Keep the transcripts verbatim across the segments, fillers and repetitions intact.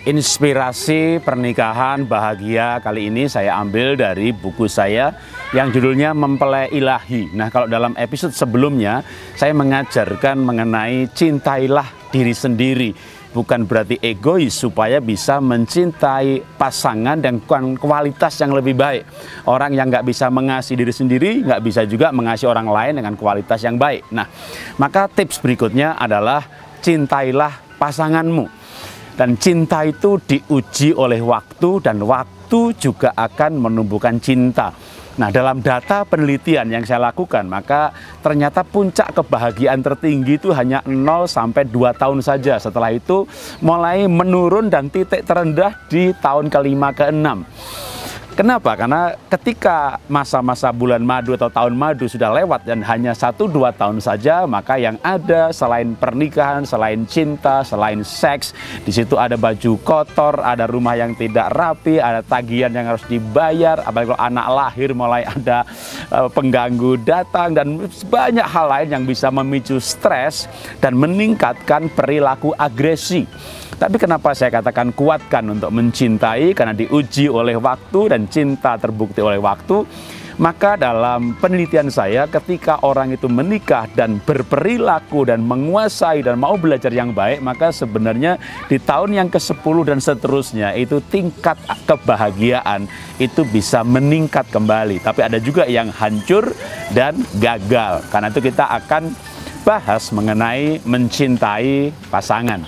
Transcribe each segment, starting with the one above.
Inspirasi pernikahan bahagia kali ini saya ambil dari buku saya yang judulnya Mempelai Ilahi. Nah, kalau dalam episode sebelumnya saya mengajarkan mengenai cintailah diri sendiri. Bukan berarti egois, supaya bisa mencintai pasangan dan kualitas yang lebih baik. Orang yang nggak bisa mengasihi diri sendiri, nggak bisa juga mengasihi orang lain dengan kualitas yang baik. Nah, maka tips berikutnya adalah cintailah pasanganmu. Dan cinta itu diuji oleh waktu, dan waktu juga akan menumbuhkan cinta. Nah, dalam data penelitian yang saya lakukan, maka ternyata puncak kebahagiaan tertinggi itu hanya nol sampai dua tahun saja. Setelah itu mulai menurun dan titik terendah di tahun kelima ke enam. Kenapa? Karena ketika masa-masa bulan madu atau tahun madu sudah lewat dan hanya satu dua tahun saja, maka yang ada selain pernikahan, selain cinta, selain seks, di situ ada baju kotor, ada rumah yang tidak rapi, ada tagihan yang harus dibayar, apalagi kalau anak lahir mulai ada uh, pengganggu datang, dan banyak hal lain yang bisa memicu stres dan meningkatkan perilaku agresi. Tapi kenapa saya katakan kuatkan untuk mencintai? Karena diuji oleh waktu dan cinta terbukti oleh waktu. Maka dalam penelitian saya, ketika orang itu menikah dan berperilaku dan menguasai dan mau belajar yang baik, maka sebenarnya di tahun yang ke sepuluh dan seterusnya itu tingkat kebahagiaan itu bisa meningkat kembali. Tapi ada juga yang hancur dan gagal. Karena itu kita akan bahas mengenai mencintai pasangan.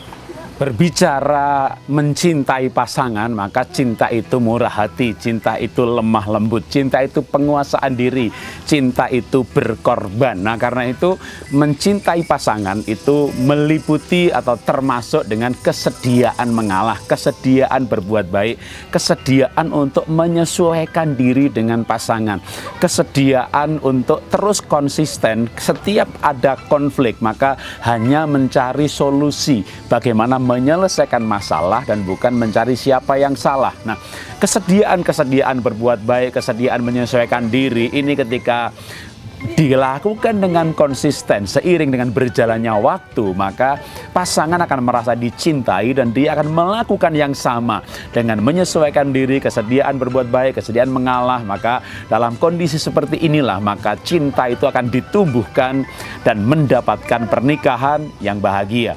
Berbicara mencintai pasangan, maka cinta itu murah hati, cinta itu lemah lembut, cinta itu penguasaan diri, cinta itu berkorban. Nah, karena itu mencintai pasangan itu meliputi atau termasuk dengan kesediaan mengalah, kesediaan berbuat baik, kesediaan untuk menyesuaikan diri dengan pasangan, kesediaan untuk terus konsisten setiap ada konflik, maka hanya mencari solusi bagaimana menyelesaikan masalah dan bukan mencari siapa yang salah. Nah, kesediaan-kesediaan berbuat baik, kesediaan menyesuaikan diri ini ketika dilakukan dengan konsisten seiring dengan berjalannya waktu, maka pasangan akan merasa dicintai dan dia akan melakukan yang sama dengan menyesuaikan diri, kesediaan berbuat baik, kesediaan mengalah. Maka dalam kondisi seperti inilah maka cinta itu akan ditumbuhkan dan mendapatkan pernikahan yang bahagia.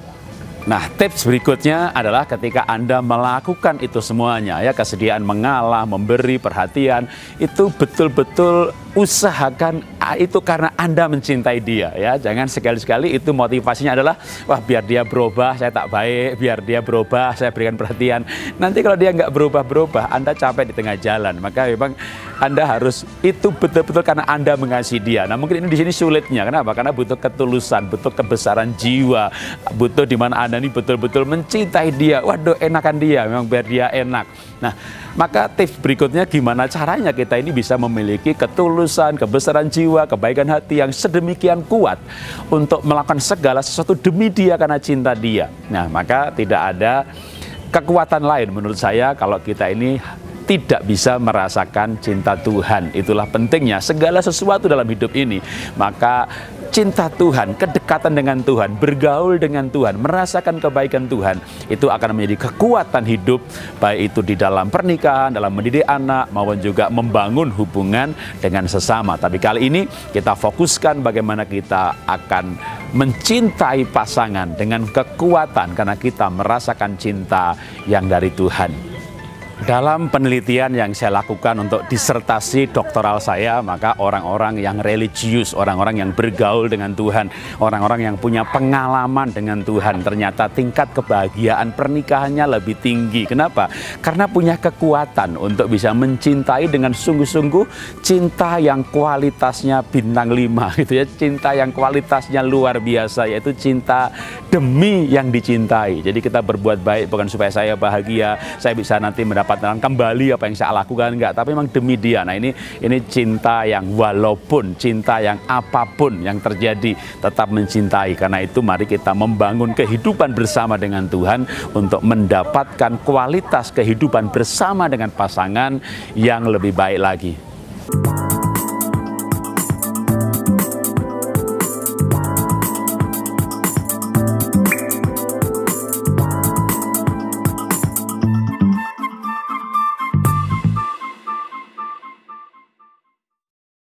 Nah, tips berikutnya adalah ketika Anda melakukan itu semuanya, ya, kesediaan mengalah, memberi perhatian, itu betul-betul usahakan itu karena Anda mencintai dia, ya. Jangan sekali-sekali itu motivasinya adalah, wah, biar dia berubah saya tak baik, biar dia berubah saya berikan perhatian. Nanti kalau dia nggak berubah-berubah, Anda capek di tengah jalan. Maka memang Anda harus itu betul-betul karena Anda mengasihi dia. Nah, mungkin ini di sini sulitnya. Kenapa? Karena butuh ketulusan, butuh kebesaran jiwa, butuh di mana Anda ini betul-betul mencintai dia. Waduh, enakan dia, memang biar dia enak. Nah, maka tips berikutnya gimana caranya kita ini bisa memiliki ketulusan, kebesaran jiwa, kebaikan hati yang sedemikian kuat untuk melakukan segala sesuatu demi dia karena cinta dia. Nah, maka tidak ada kekuatan lain menurut saya kalau kita ini tidak bisa merasakan cinta Tuhan. Itulah pentingnya segala sesuatu dalam hidup ini. Maka cinta Tuhan, kedekatan dengan Tuhan, bergaul dengan Tuhan, merasakan kebaikan Tuhan, itu akan menjadi kekuatan hidup, baik itu di dalam pernikahan, dalam mendidik anak, maupun juga membangun hubungan dengan sesama. Tapi kali ini kita fokuskan bagaimana kita akan mencintai pasangan dengan kekuatan karena kita merasakan cinta yang dari Tuhan. Dalam penelitian yang saya lakukan untuk disertasi doktoral saya, maka orang-orang yang religius, orang-orang yang bergaul dengan Tuhan, orang-orang yang punya pengalaman dengan Tuhan, ternyata tingkat kebahagiaan pernikahannya lebih tinggi. Kenapa? Karena punya kekuatan untuk bisa mencintai dengan sungguh-sungguh, cinta yang kualitasnya bintang lima, gitu ya, cinta yang kualitasnya luar biasa, yaitu cinta demi yang dicintai. Jadi kita berbuat baik bukan supaya saya bahagia, saya bisa nanti mendapat mendapatkan kembali apa yang saya lakukan, enggak, tapi memang demi dia. Nah, ini ini cinta yang walaupun, cinta yang apapun yang terjadi tetap mencintai. Karena itu mari kita membangun kehidupan bersama dengan Tuhan untuk mendapatkan kualitas kehidupan bersama dengan pasangan yang lebih baik lagi.